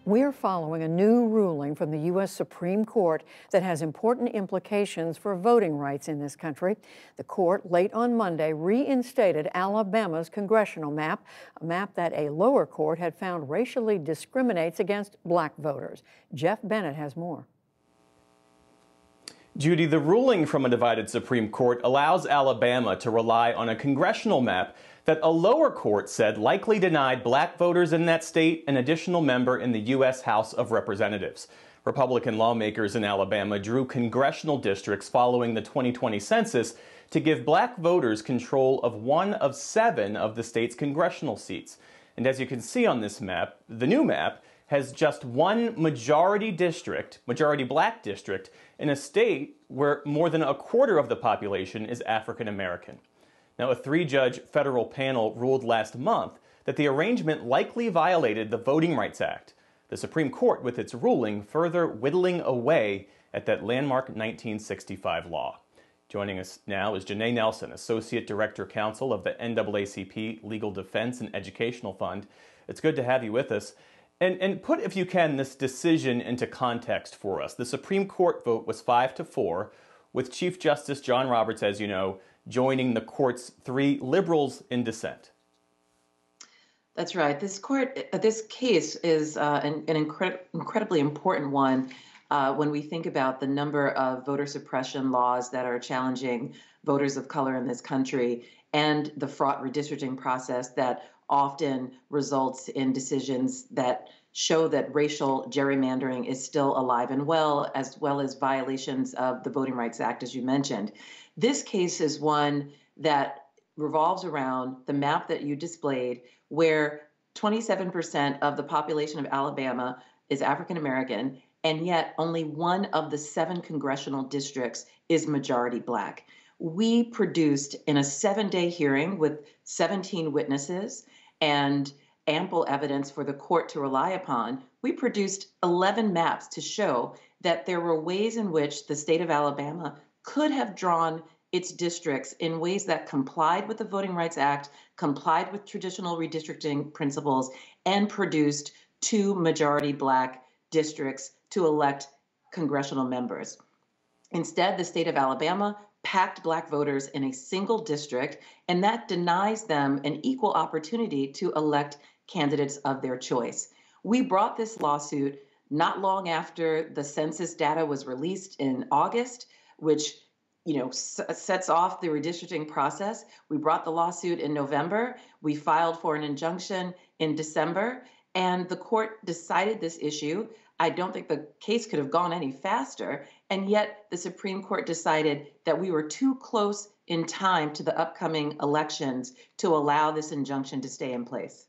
We're following a new ruling from the U.S. Supreme Court that has important implications for voting rights in this country. The court, late on Monday, reinstated Alabama's congressional map, a map that a lower court had found racially discriminates against black voters. Geoff Bennett has more. Judy, the ruling from a divided Supreme Court allows Alabama to rely on a congressional map that a lower court said likely denied black voters in that state an additional member in the U.S. House of Representatives. Republican lawmakers in Alabama drew congressional districts following the 2020 census to give black voters control of one of 7 of the state's congressional seats. And as you can see on this map, the new map has just one majority black district in a state where more than a quarter of the population is African American. Now, a 3-judge federal panel ruled last month that the arrangement likely violated the Voting Rights Act. The Supreme Court, with its ruling, further whittling away at that landmark 1965 law. Joining us now is Janai Nelson, Associate Director-Counsel of the NAACP Legal Defense and Educational Fund. It's good to have you with us. And put, if you can, this decision into context for us. The Supreme Court vote was 5-4, with Chief Justice John Roberts, as you know, joining the court's 3 liberals in dissent. That's right. This case is an incredibly important one when we think about the number of voter suppression laws that are challenging voters of color in this country and the fraught redistricting process that often results in decisions that show that racial gerrymandering is still alive and well as violations of the Voting Rights Act, as you mentioned. This case is one that revolves around the map that you displayed, where 27% of the population of Alabama is African American, and yet only one of the 7 congressional districts is majority black. We produced, in a 7-day hearing with 17 witnesses and ample evidence for the court to rely upon, we produced 11 maps to show that there were ways in which the state of Alabama could have drawn its districts in ways that complied with the Voting Rights Act, complied with traditional redistricting principles, and produced 2 majority black districts to elect congressional members. Instead, the state of Alabama packed black voters in a single district, and that denies them an equal opportunity to elect candidates of their choice. We brought this lawsuit not long after the census data was released in August, which sets off the redistricting process. We brought the lawsuit in November. We filed for an injunction in December, and the court decided this issue. I don't think the case could have gone any faster, and yet the Supreme Court decided that we were too close in time to the upcoming elections to allow this injunction to stay in place.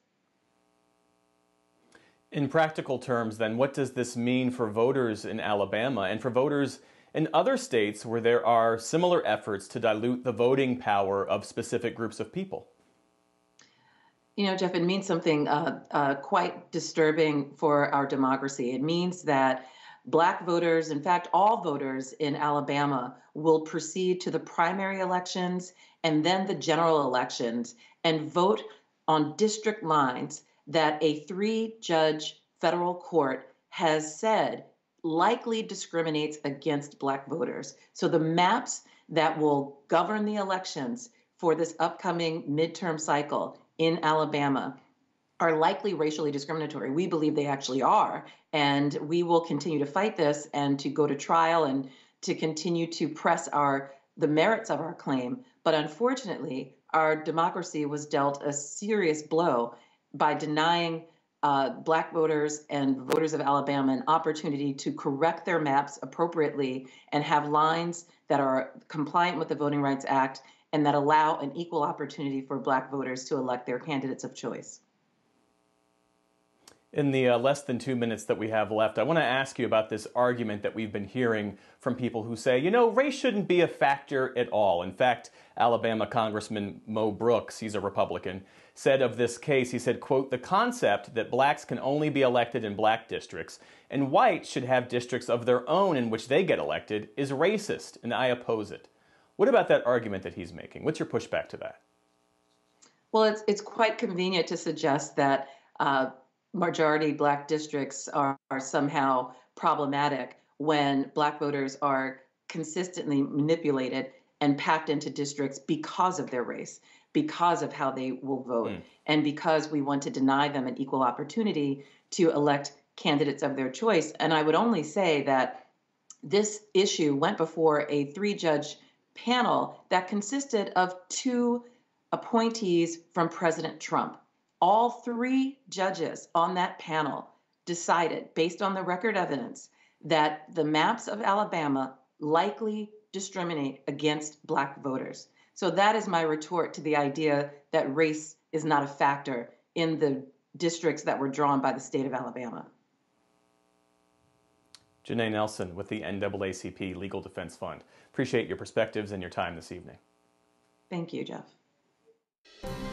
In practical terms, then, what does this mean for voters in Alabama and for voters in other states where there are similar efforts to dilute the voting power of specific groups of people? You know, Jeff, it means something quite disturbing for our democracy. It means that black voters, in fact, all voters in Alabama, will proceed to the primary elections and then the general elections and vote on district lines that a 3-judge federal court has said likely discriminates against black voters. So the maps that will govern the elections for this upcoming midterm cycle in Alabama are likely racially discriminatory. We believe they actually are, and we will continue to fight this and to go to trial and to continue to press the merits of our claim. But unfortunately, our democracy was dealt a serious blow by denying black voters and voters of Alabama an opportunity to correct their maps appropriately and have lines that are compliant with the Voting Rights Act and that allow an equal opportunity for black voters to elect their candidates of choice. In the less than 2 minutes that we have left, I want to ask you about this argument that we've been hearing from people who say, you know, race shouldn't be a factor at all. In fact, Alabama Congressman Mo Brooks, he's a Republican, said of this case, he said, quote, "The concept that blacks can only be elected in black districts and whites should have districts of their own in which they get elected is racist, and I oppose it." What about that argument that he's making? What's your pushback to that? Well, it's quite convenient to suggest that majority Black districts are somehow problematic when Black voters are consistently manipulated and packed into districts because of their race, because of how they will vote, and because we want to deny them an equal opportunity to elect candidates of their choice. And I would only say that this issue went before a 3-judge panel that consisted of 2 appointees from President Trump. All 3 judges on that panel decided, based on the record evidence, that the maps of Alabama likely discriminate against Black voters. So that is my retort to the idea that race is not a factor in the districts that were drawn by the state of Alabama. Janai Nelson with the NAACP Legal Defense Fund. Appreciate your perspectives and your time this evening. Thank you, Geoff.